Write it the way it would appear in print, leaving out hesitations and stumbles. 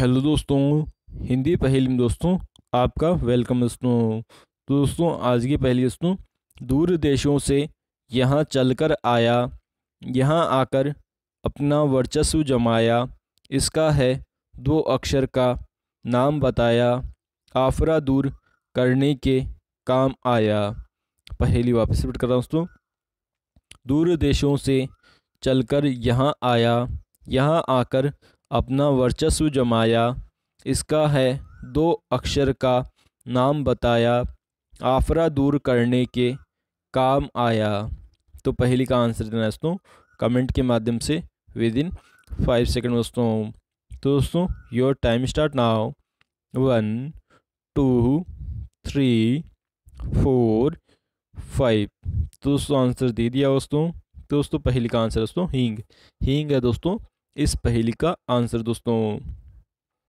Hello दोस्तों। हिंदी पहेली में दोस्तों आपका वेलकम दोस्तों। तो दोस्तों आज की पहेली दोस्तों, दूर देशों से यहाँ चलकर आया, यहाँ आकर अपना वर्चस्व जमाया, इसका है दो अक्षर का नाम बताया, आफरा दूर करने के काम आया। पहेली वापस रिपीट कर रहा हूँ दोस्तों। दूर देशों से चलकर यहाँ आया, यहाँ आकर अपना वर्चस्व जमाया, इसका है दो अक्षर का नाम बताया, आफरा दूर करने के काम आया। तो पहली का आंसर देना है दोस्तों कमेंट के माध्यम से विद इन 5 सेकेंड दोस्तों। तो दोस्तों योर टाइम स्टार्ट नाउ। 1 2 3 4 5। तो दोस्तों आंसर दे दिया दोस्तों। तो दोस्तों पहली का आंसर दोस्तों हींग। हींग है दोस्तों इस पहेली का आंसर दोस्तों।